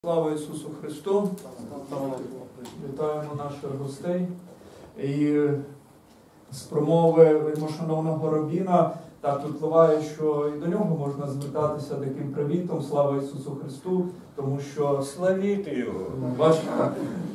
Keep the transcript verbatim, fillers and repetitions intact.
Слава Ісусу Христу! Вітаємо наших гостей. І з промови вельмишановного Рабіна так тут впливає, що і до нього можна звертатися таким привітом. Слава Ісусу Христу! Тому що Славіти його! бачите,